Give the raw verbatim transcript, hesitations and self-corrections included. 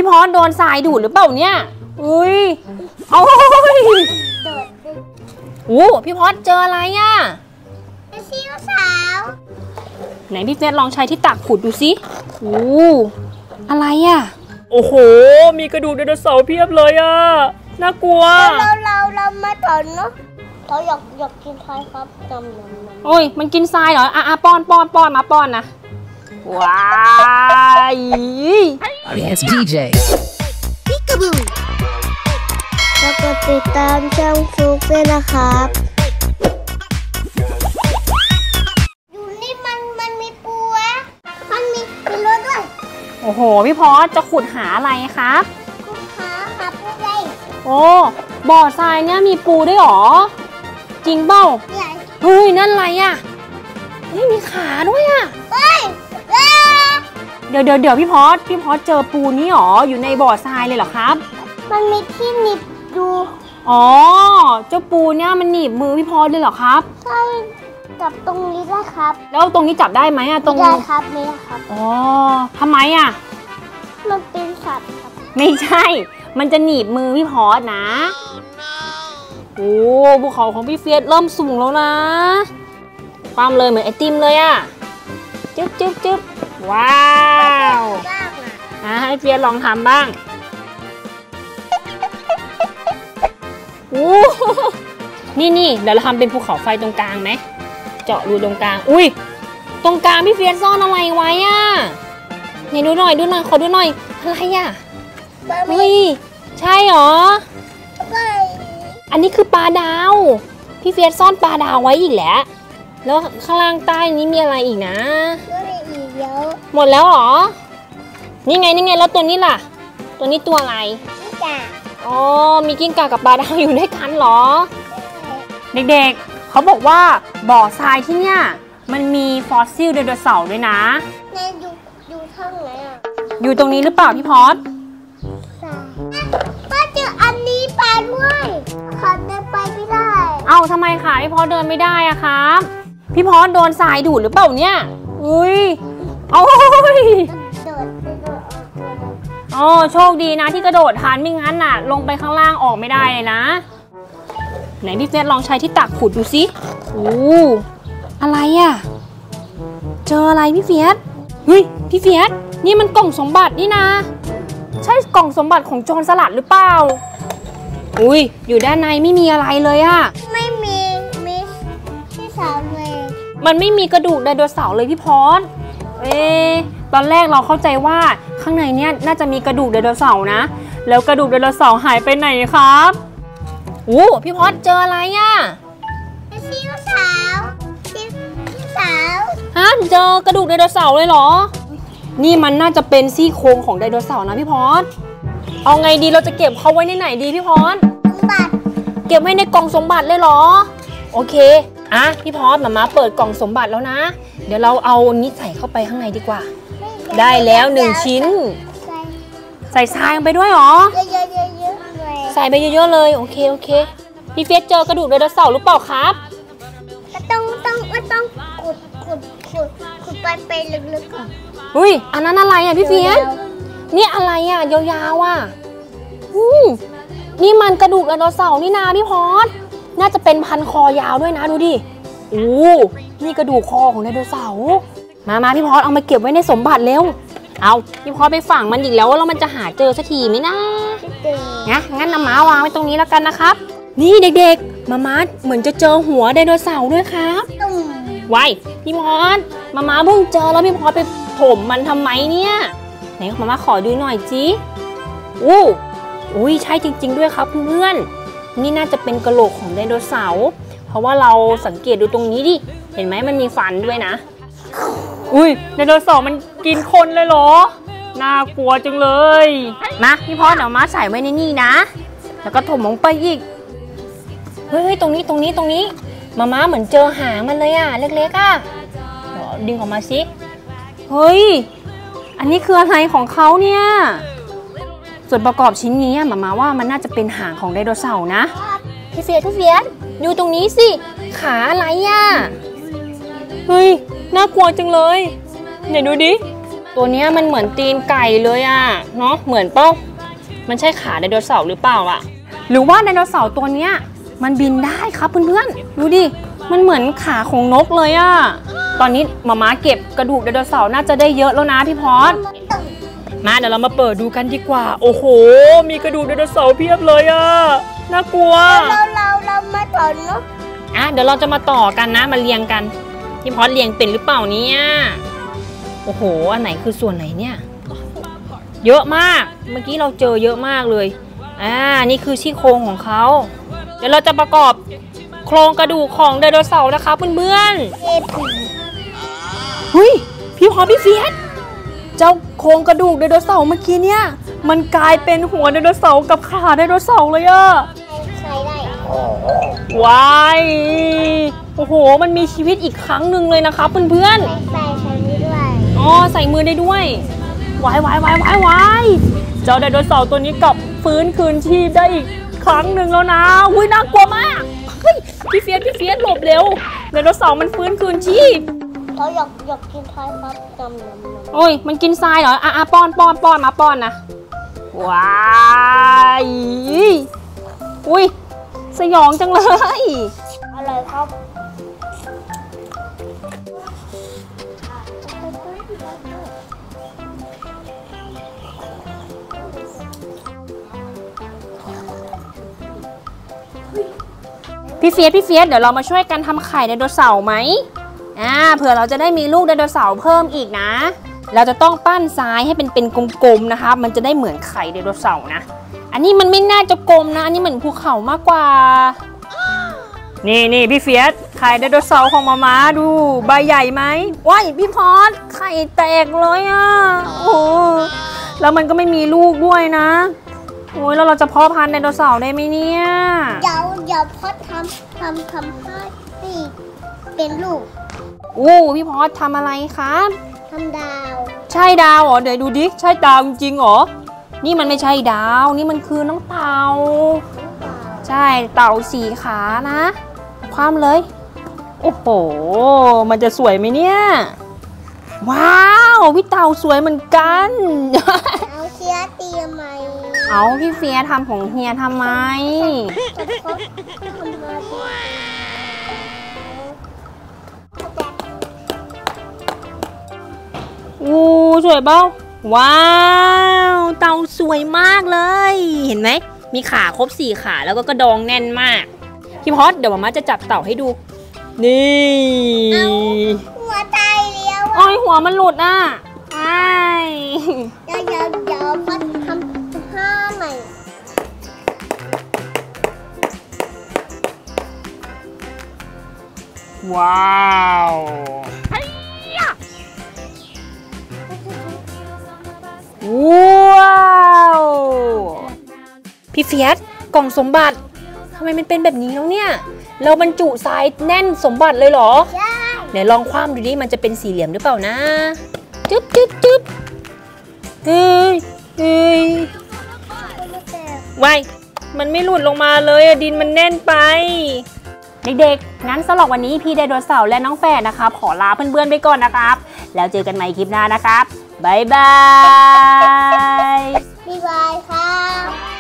พี่พอสโดนทรายดูดหรือเปล่าเนี่ยอุ้ยโอ้ยโอ้พี่พอสเจออะไรอ่ะซีอิ๊วสาวไหนพี่เฟสลองใช้ที่ตักขุดดูสิโอ้อะไรอ่ะโอ้โหมีกระดูกไดโนเสาร์เพียบเลยอ่ะน่ากลัวเราเราเรามาถอนเนาะเราอยากอยากกินทรายครับจำนำโอ้ยมันกินทรายเหรออ่ะป้อนป้อนป้อนมาป้อนนะว้าย It's ดี เจพิกาบูแล้วก็ติดตามช่องฟลุ๊กด้วยนะครับอยู่นี่มันมันมีปูอะมันมีมีรถด้วยโอ้โหพี่พอสจะขุดหาอะไรครับขุดหาหาปูใหญ่โอ้บ่อทรายเนี่ยมีปูด้วยหรอจริงเปล่าเฮ้ยนั่นอะไรอ่ะนี่มีขาด้วยอ่ะเดี๋ยวเดี๋ยวเดี๋ยวพี่พอสพี่พอสเจอปูนี้หรออยู่ในบ่อทรายเลยเหรอครับมันมีที่หนีบดูอ๋อเจ้าปูเนี่ยมันหนีบมือพี่พอสเลยเหรอครับใช่จับตรงนี้ได้ครับแล้วตรงนี้จับได้ไหมอะตรงได้ครับไม่ได้ครับอ๋อทำไมอะมันเป็นสัตว์ครับไม่ใช่มันจะหนีบมือพี่พอสนะโอ้ภูเขาของพี่เฟียสเริ่มสูงแล้วนะความเลยเหมือนไอติมเลยอะจึ๊บจึ๊บจึ๊บว้าวอ่ะให้เฟียสลองทำบ้างโอ้นี่นี่เดี๋ยวเราทำเป็นภูเขาไฟตรงกลางไหมเจาะรูตรงกลางอุ้ยตรงกลางพี่เฟียสซ่อนอะไรไว้อ่ะนี่ดูหน่อยดูหน่อยขอดูหน่อยอะไรอ่ะเฮ้ยใช่หรออันนี้คือปลาดาวพี่เฟียสซ่อนปลาดาวไว้อีกแล้วแล้วข้างล่างใต้นี้มีอะไรอีกนะหมดแล้วหรอนี่ไงนี่ไงแล้วตัวนี้ล่ะตัวนี้ตัวอะไรอ๋อมีกิ้งก่ากับปลาดาวอยู่ด้วยกันเหรอเด็กๆเขาบอกว่าบ่อทรายที่เนี่ยมันมีฟอสซิลไดโนเสาร์ด้วยนะในอยู่อยู่ข้างไหนอ่ะอยู่ตรงนี้หรือเปล่าพี่พอสป้าเจออันนี้ปลาด้วยขาเดินไปไม่ได้เอ้าทำไมขาพี่พอสเดินไม่ได้อะครับพี่พอสโดนทรายดูดหรือเปล่าเนี่ยอุ้ยโอ้ยอ๋อโชคดีนะที่กระโดดทันไม่งั้นน่ะลงไปข้างล่างออกไม่ได้เลยนะไหนพี่เฟียสลองใช้ที่ตักขุดดูสิโอ้อะไรอ่ะเจออะไรพี่เฟียสเฮ้ยพี่เฟียสนี่มันกล่องสมบัตินี่นะใช่กล่องสมบัติของโจรสลัดหรือเปล่าอุ้ยอยู่ด้านในไม่มีอะไรเลยอ่ะไม่มีมีที่สาวเลยมันไม่มีกระดูกไดโนเสาร์เลยพี่พรเอ๊ะตอนแรกเราเข้าใจว่าข้างในเนี้ยน่าจะมีกระดูกไดโนเสาร์นะแล้วกระดูกไดโนเสาร์หายไปไหนครับโอ้พี่พรเจออะไรอ่ะซีอิ๊วสาวซีอิ๊วสาวฮะเจอกระดูกไดโนเสาร์เลยเหรอนี่มันน่าจะเป็นซี่โครงของไดโนเสาร์นะพี่พรเอาไงดีเราจะเก็บเขาไว้ในไหนดีพี่พรสมบัติเก็บไว้ในกล่องสมบัติเลยเหรอโอเคอ่ะพี่พรมาม่าเปิดกล่องสมบัติแล้วนะเดี๋ยวเราเอานี้ใส่เข้าไปข้างในดีกว่าได้แล้วหนึ่งชิ้นใส่ทรายไปด้วยหรอใส่ไปเยอะๆเลยโอเคโอเคพี่เฟียสเจอกระดูกไดโนเสาร์หรือเปล่าครับต้องต้องต้องขุดขุดขุดขุดไปไปลึกๆก่อนอุ้ยอันนั้นอะไรอ่ะพี่เฟียสนี่อะไรอ่ะยาวๆอ่ะอืมนี่มันกระดูกไดโนเสาร์นี่นาพี่พรน่าจะเป็นพันคอยาวด้วยนะดูดิโอ้นี่กระดูกคอของไดโนเสาร์มามาพี่พรเอามาเก็บไว้ในสมบัติเร็วเอาพี่พรไปฝังมันอีกแล้วแล้วมันจะหาเจอสักทีไหมนะงั้นงั้นน้ำม้าวางไว้ตรงนี้แล้วกันนะครับนี่เด็กๆมาม่าเหมือนจะเจอหัวไดโนเสาร์ด้วยครับไว้พี่พรมาม่าเพิ่งเจอแล้วพี่พรไปถมมันทำไมเนี่ยไหนมาม่าขอดูหน่อยจิอู้อุ้ยใช่จริงๆด้วยครับเพื่อนนี่น่าจะเป็นกระโหลกของไดโนเสาร์เพราะว่าเราสังเกตดูตรงนี้ดิเห็นไหมมันมีฟันด้วยนะอุ้ยไดโนเสาร์มันกินคนเลยเหรอน่ากลัวจังเลยมาพี่พรเดี๋ยวมาใส่ไว้ในนี่นะแล้วก็ถมลงไปอีกเฮ้ยตรงนี้ตรงนี้ตรงนี้มาม่าเหมือนเจอหางมันเลยอ่ะเล็กๆอ่ะเดี๋ยวดึงออกมาสิเฮ้ยอันนี้คืออะไรของเขาเนี่ยส่วนประกอบชิ้นนี้มาม่าว่ามันน่าจะเป็นหางของไดโนเสาร์นะพี่เฟียสพี่เฟียสดูตรงนี้สิขาอะไรอ่ะเฮ้ยน่ากลัวจังเลยไหนดูดิตัวเนี้ยมันเหมือนตีนไก่เลยอะเนาะเหมือนเป้ามันใช่ขาไดโนเสาร์หรือเปล่าอะหรือว่าไดโนเสาร์ตัวเนี้ยมันบินได้ครับเพื่อนๆดูดิมันเหมือนขาของนกเลยอะตอนนี้มาม่าเก็บกระดูกไดโนเสาร์น่าจะได้เยอะแล้วนะพี่พอดมาเดี๋ยวเรามาเปิดดูกันดีกว่าโอ้โหมีกระดูกไดโนเสาร์เพียบเลยอะน่ากลัวเราเราเรามาต่อเนาะอ่ะเดี๋ยวเราจะมาต่อกันนะมาเรียงกันพี่พอดเรียงเป็นหรือเปล่าเนี่ยโอ้โหอันไหนคือส่วนไหนเนี่ยเยอะมากเมื่อกี้เราเจอเยอะมากเลยอ่านี่คือซี่โครงของเขาเดี๋ยวเราจะประกอบโครงกระดูกของไดโนเสาร์นะคะเพื่อนๆเฮ้ยพี่พอพี่เฟียสเจ้าโครงกระดูกไดโนเสาร์เมื่อกี้เนี่ยมันกลายเป็นหัวไดโนเสาร์กับขาไดโนเสาร์เลยอะใช้ได้ว้ายโอ้โหมันมีชีวิตอีกครั้งหนึ่งเลยนะคะเพื่อนๆใส่ใส่มือด้วยอ๋อใส่มือได้ด้วยวายวายวายวายวายเจ้าไดโนเสาร์ตัวนี้กลับฟื้นคืนชีพได้อีกครั้งหนึ่งแล้วนะอุ้ยน่ากลัวมากเฮ้ยพี่เฟียสพี่เฟียสหลบเร็วไดโนเสาร์มันฟื้นคืนชีพเขาอยากอยากกินทรายครับจำเลยโอ้ยมันกินทรายเหรออ่ะอ่ะป้อนป้อนป้อนมาป้อนนะว้ายอุ้ยสยองจังเลยอะไรครับพี่เฟียสพี่เฟียสเดี๋ยวเรามาช่วยกันทำไข่ไดโนเสาร์ไหมอ่าเผื่อเราจะได้มีลูกไดโนเสาร์เพิ่มอีกนะเราจะต้องปั้นทรายให้เป็นเป็นกลมๆนะคะมันจะได้เหมือนไข่ไดโนเสาร์นะอันนี้มันไม่น่าจะกลมนะอันนี้เหมือนภูเขามากกว่านี่นี่พี่เฟียสไข่ไดโนเสาร์ของมาม่าดูใบใหญ่ไหมว้ายพี่พอดไข่แตกเลยอ่ะโอ้แล้วมันก็ไม่มีลูกด้วยนะโอ้ยแล้วเราจะเพาะพันธุ์ไดโนเสาร์ได้ไหมเนี่ยเดี๋ยวเดี๋ยวพ่อทำทำทำให้ปีเป็นลูกอู้พี่พอดทำอะไรครับทำดาวใช่ดาวเหรอเดี๋ยวดูดิใช่ดาวจริงๆเหรอนี่มันไม่ใช่ดาวนี่มันคือน้องเต่าใช่เต่าสี่ขานะความเลยโอ้โหมันจะสวยไหมเนี่ยว้าวพี่เต่าสวยเหมือนกันเอาเชียตีทำไมเอาพี่เฟียทำของเฮียทำไมอู้สวยเบ้าว้าวเต่าสวยมากเลยเห็นไหมมีขาครบสี่ขาแล้วก็กระดองแน่นมากพี่พอดเดี๋ยวมาม่าจะจับเต่าให้ดูนี่หัวใจเลี้ยวอ้อยหัวมันหลุดอ่ะไอ้เดี๋ยวเดี๋ยวเดี๋ยวพ่อทำห้าใหม่ว้าวว้าวพี่เฟียสกล่องสมบัติทำไมมันเป็นแบบนี้แล้วเนี่ยเราบรรจุทรายแน่นสมบัติเลยเหรอใช่เดี๋ยวลองคว่ำดูดิมันจะเป็นสี่เหลี่ยมหรือเปล่านะจึ๊บจึ๊บจึ๊บเฮ้ยเฮ้ยว้ายมันไม่หลุดลงมาเลยดินมันแน่นไปเด็กๆงั้นสำหรับวันนี้พี่ไดโนเสาร์และน้องแฝดนะครับขอลาเพื่อนๆไปก่อนนะครับแล้วเจอกันใหม่คลิปหน้านะครับบ๊ายบายบ๊ายบายครับ